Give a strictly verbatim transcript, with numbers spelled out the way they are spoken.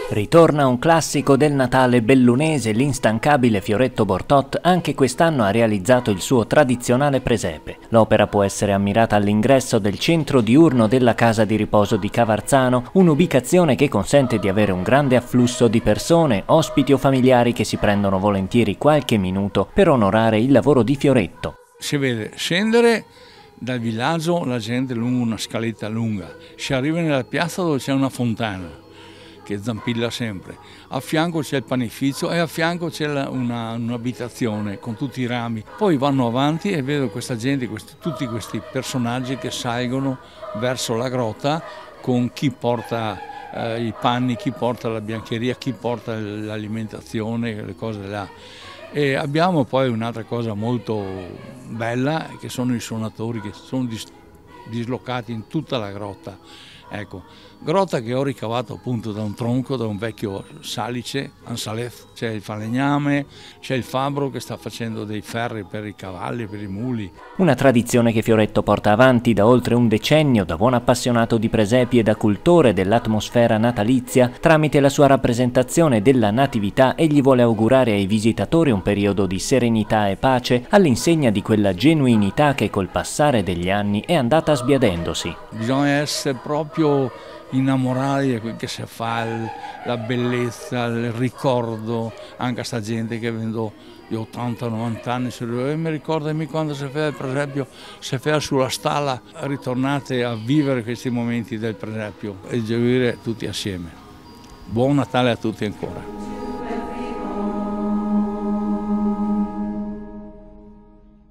Ritorna un classico del Natale bellunese, l'instancabile Fioretto Bortot anche quest'anno ha realizzato il suo tradizionale presepe. L'opera può essere ammirata all'ingresso del centro diurno della casa di riposo di Cavarzano, un'ubicazione che consente di avere un grande afflusso di persone, ospiti o familiari che si prendono volentieri qualche minuto per onorare il lavoro di Fioretto. Si vede scendere dal villaggio la gente lungo una scaletta lunga, si arriva nella piazza dove c'è una fontana che zampilla sempre, a fianco c'è il panificio e a fianco c'è un'abitazione con tutti i rami. Poi vanno avanti e vedo questa gente, questi, tutti questi personaggi che salgono verso la grotta con chi porta eh, i panni, chi porta la biancheria, chi porta l'alimentazione, le cose là. E abbiamo poi un'altra cosa molto bella che sono i suonatori che sono dis dislocati in tutta la grotta. Ecco, grotta che ho ricavato appunto da un tronco, da un vecchio salice, Ansalef, c'è il falegname, c'è il fabbro che sta facendo dei ferri per i cavalli, per i muli. Una tradizione che Fioretto porta avanti da oltre un decennio, da buon appassionato di presepi e da cultore dell'atmosfera natalizia, tramite la sua rappresentazione della Natività egli vuole augurare ai visitatori un periodo di serenità e pace all'insegna di quella genuinità che col passare degli anni è andata sbiadendosi. Bisogna essere proprio innamorati di quel che si fa, la bellezza, il ricordo, anche a sta gente che avendo gli ottanta novanta anni si dice, mi ricordami quando si fa per esempio si fa sulla stalla, ritornate a vivere questi momenti del presepio e gioire tutti assieme. Buon Natale a tutti ancora.